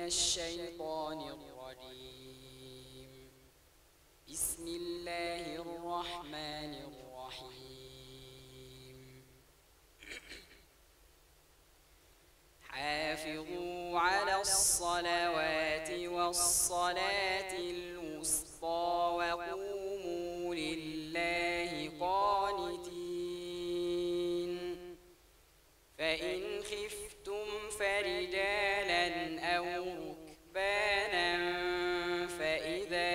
الشيطان الرجيم. بسم الله الرحمن الرحيم. حافظوا على الصلوات والصلاة الوسطى وقوموا لله قانتين. فإن خفتم فرجالا أو ركبانا فإذا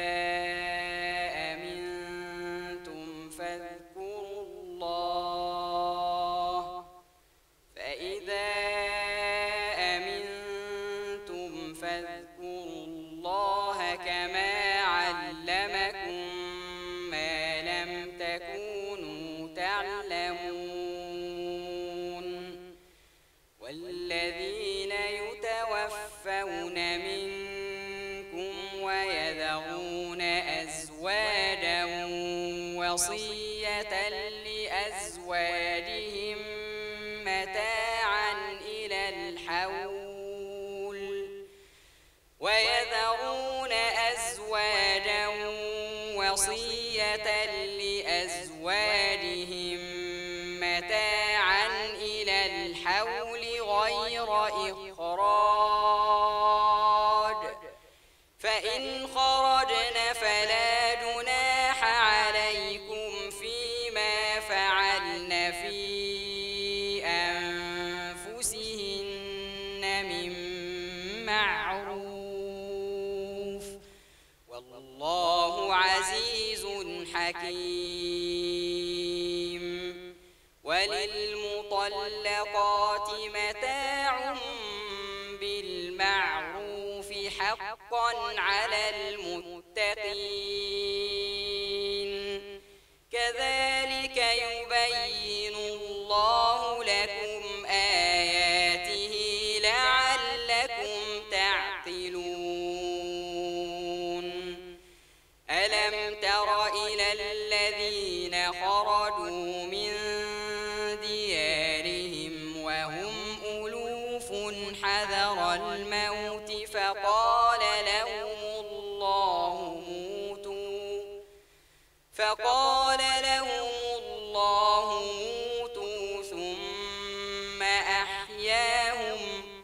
أمنتم فاذكروا الله كما علمكم ما لم تكونوا تعلمون. والذين يتوفون منكم ويذرون أزواجا وصية لأزواجهم متاعا إلى الحول غير إخراج. فإن خرجن فلا جناح عليكم فيما فعلن في أنفسهن من معروف والله عزيز حكيم. وللمطلقات متاع بالمعروف حقا على المتقين. كذلك يبين الله لكم آياته لعلكم تعقلون. ألم تر إلى الذين خرجوا من ديارهم وهم ألوف حذر الموت فقال لهم الله موتوا ثم أحياهم.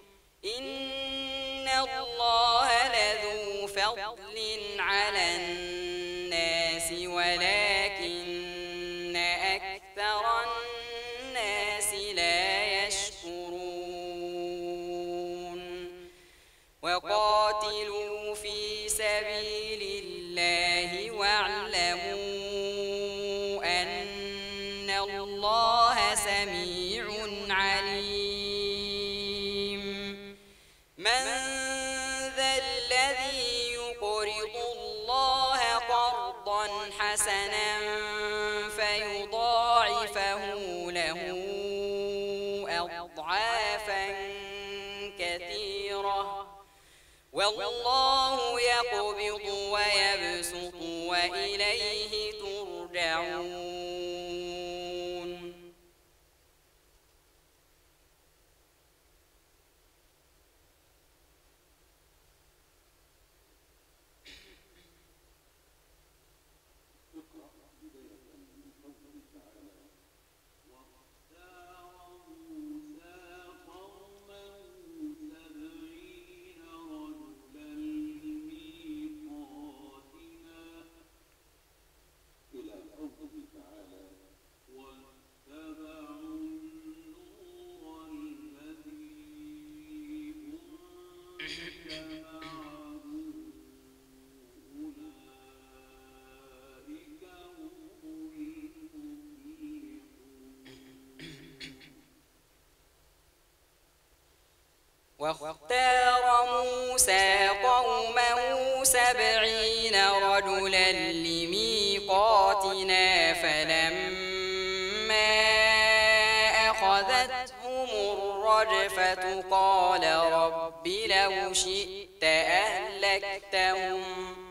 إن الله لذو فضل على الناس ولكن أكثر الناس لا يشكرون. وقاتلوا في سبيل الله واعلموا أن الله سميع عليم. من ذا الذي يقرض الله قرضا حسنا فيضاعفه له أضعافا كثيرة والله يقبض ويبسط وإليه ترجعون. واختار موسى قومه 70 رجلا لميقاتنا فلما أخذتهم الرجفة قال رب لو شئت أهلكتهم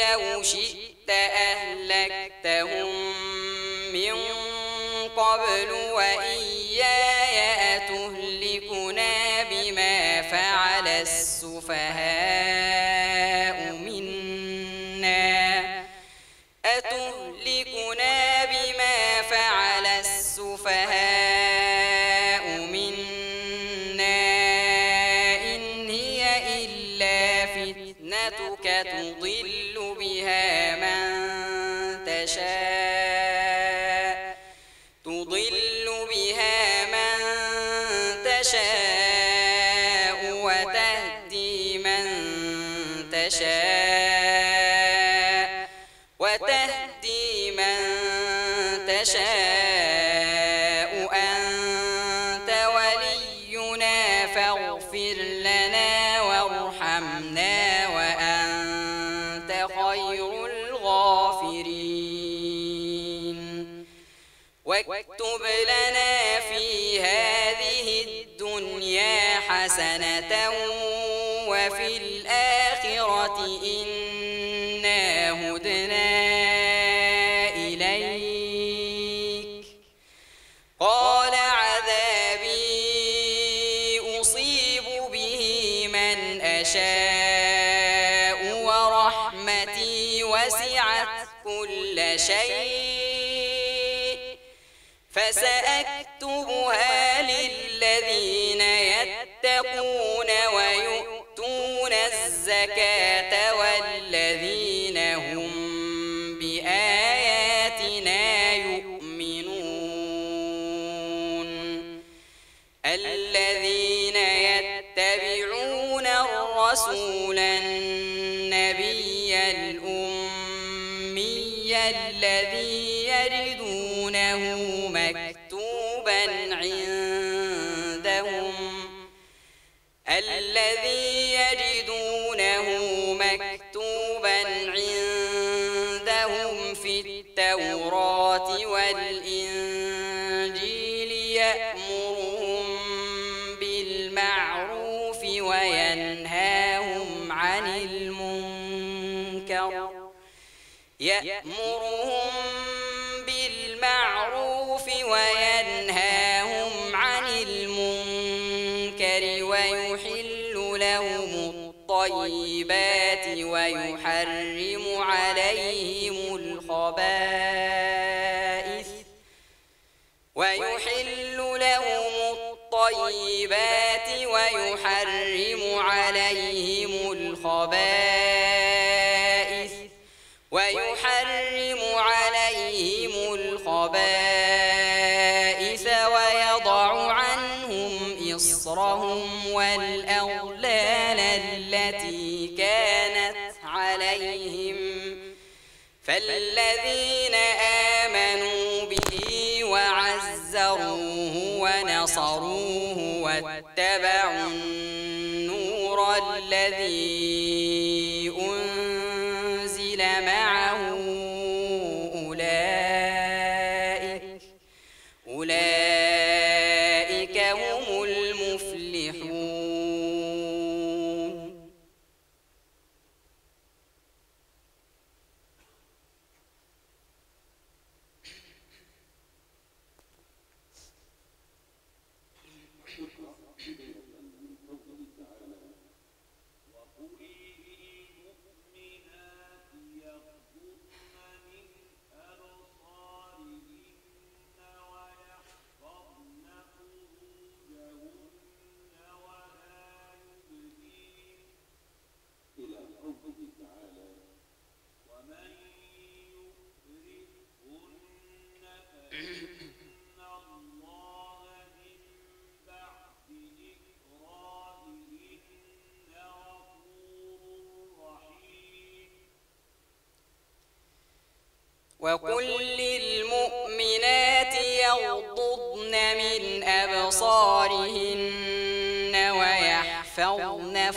لو شئت أهلكتهم من قبل وإياي أتهلكنا بما فعل السفهاء منا إن هي إلا فتنتك تضل بها من تشاء وتهدي من تشاء أنت ولينا فاغفر لنا وارحمنا وأنت خير الغافرين واكتب لنا في هذه الدنيا حسنة وفي الآخرة إنا هدنا إليك قال عذابي أصيب به من أشاء ورحمتي وسعت كل شيء فسأكتبها للذين يتقون ويؤتون الزكاة والذين هم بآياتنا يؤمنون الذين يتبعون الرسول النبي الأمي الذي يجدونه مكتوبا عندهم في التوراة والإنجيل يأمرهم بالمعروف وينهاهم عن المنكر ويحل لهم الطيبات ويحرم عليهم الخبائث ويضع عنهم إصرهم والأغلال التي كانت عليهم فالذين آمنوا به وعزروه ونصروه واتبعوا النور الذي أنزل معه أولئك هم المفلحون. وقل للمؤمنات يغضضن من أبصارهن ويحفظن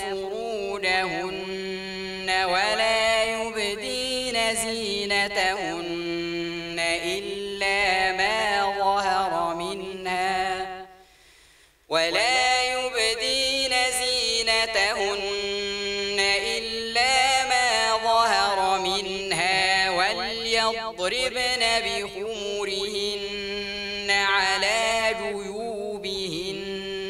فروجهن ولا يبدين زينتهن إلا ما ظهر منها وليضربن بخمرهن على جيوبهن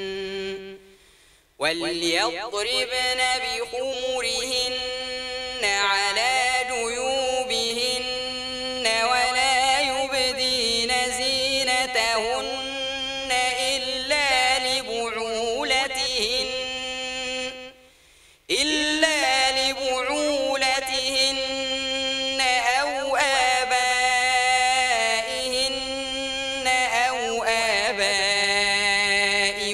ولا يبدين زينتهن إلا لبعولتهن أو آبائهن أو آباء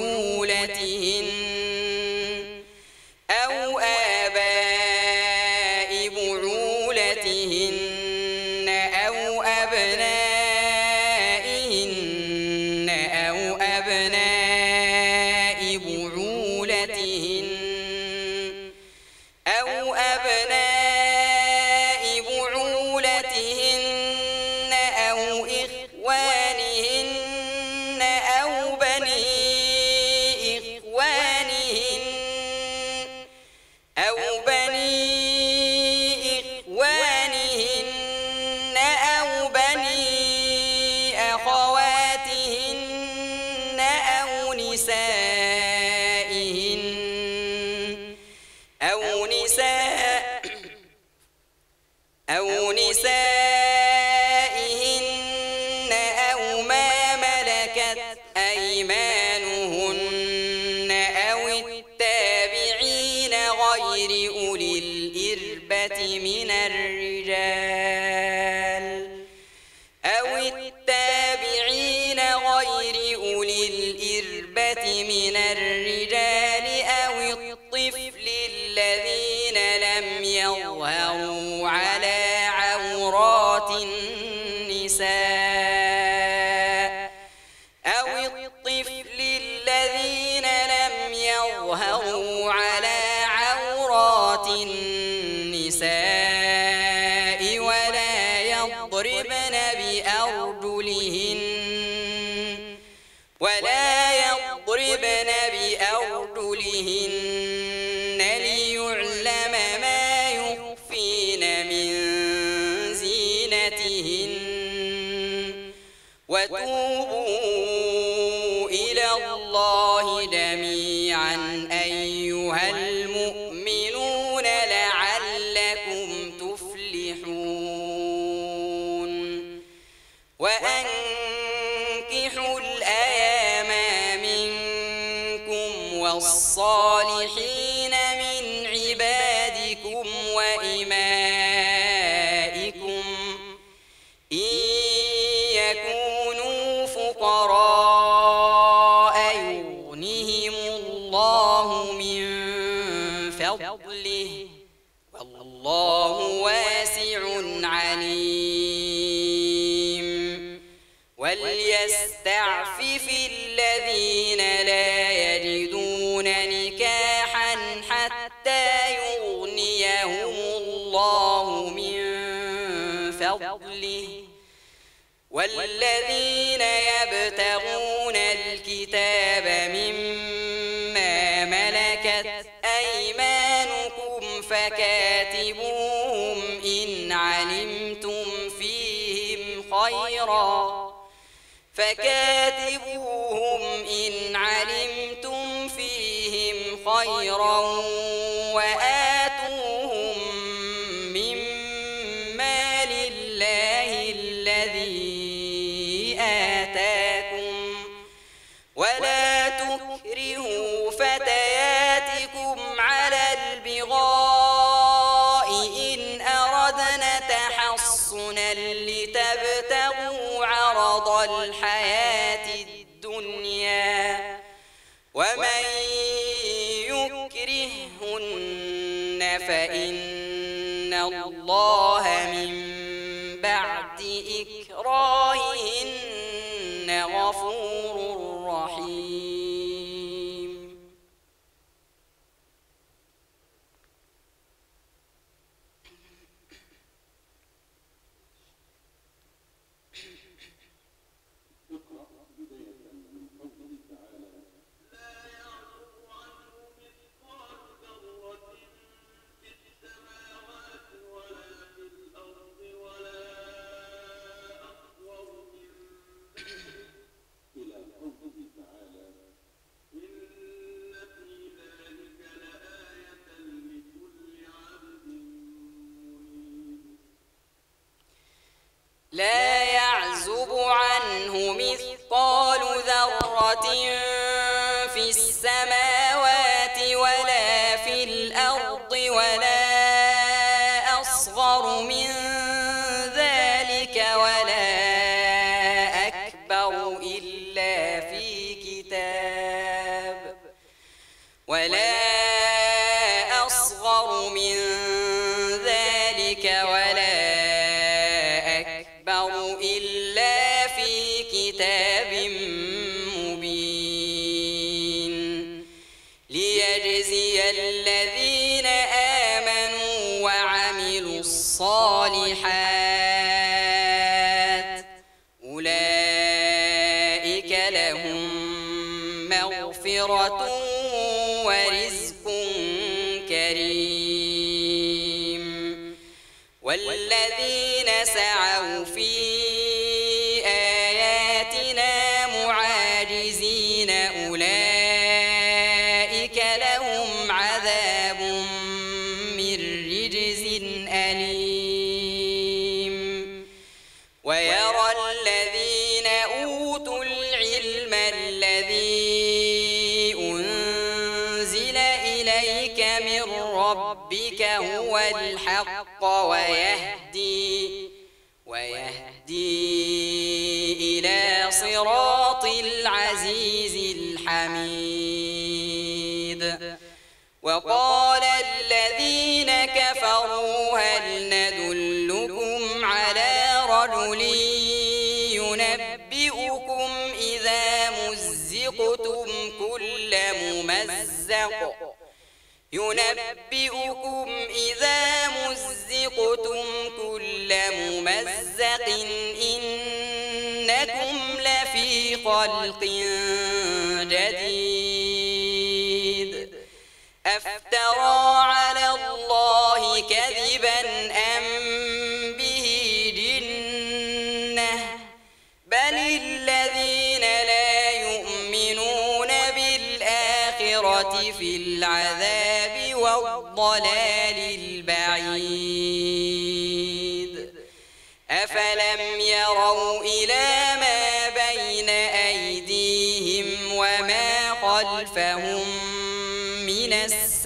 بعولتهن أو أبنائهن أو أبناء بعولتهن أو إخوانهن أو بني إخوانهن أو بني أخواتهن أو نسائهن أو ما ملكت أيمانهن أو التابعين غير أولي الإربة من الرجال أو الطفل الذين لم يظهروا على عورات النساء ولا يضربن بأرجلهن ليعلم ما يخفين من زينتهن وتوبوا إلى الله جميعا أيها المؤمنون لعلكم تفلحون وأنكحوا الأيام منكم والصالحين من عبادكم وإمائكم إن يكونوا فقراء يغنهم الله من فضله والله واسع عليم وليستعفف الذين لا يجدون نكاحا حتى يغنيهم الله من فضله والذين يبتغون الكتاب مما ملكت أيمانكم فكاتبوهم إن علمتم فيهم خيرا وآتوهم مما لله الذي آتاكم ولا تكرهوا فتياتكم على البغاء إن أردنا تحصنا لتبتغوا عرض الحياة الدنيا ومن يكرهن فإن الله من بعد إكراههن غفور رحيم. السماوات ولا في الأرض ولا أصغر من ذلك ولا أكبر إلا في كتاب أصغر من ذلك ولا أكبر إلا في كتاب مبين ليجزي الذين آمنوا وعملوا الصالحات أولئك لهم مغفرة ورزق كريم والذين سعوا في آياتنا معاجزين أولئك لهم عذاب من رجز أليم ويرى الذين أوتوا العلم الذي أنزل إليك من ربك هو الحق ويهدي إلى صراط العزيز الحميد وقال الذين كفروا هل ندلكم على رجل ينبئكم إذا مزقتم كل ممزق إنكم لفي خلق جديد أفترى على الله كذبا أم به جنة بل الذين لا يؤمنون بالآخرة في العذاب والضلال البعيد أفلم يروا إلى ما بين أيديهم وما خلفهم من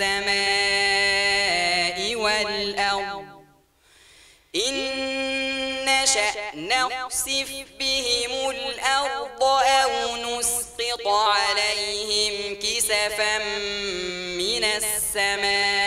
السماء والأرض إن نشأ نخسف بهم الأرض أو نسقط عليهم كسفا من السماء